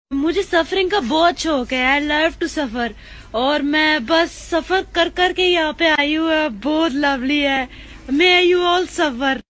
मुझे सफरिंग का बहुत शौक है। आई लव टू सफर। और मैं बस सफर कर कर के यहाँ पे आई हूँ। बहुत लवली है। May you all suffer.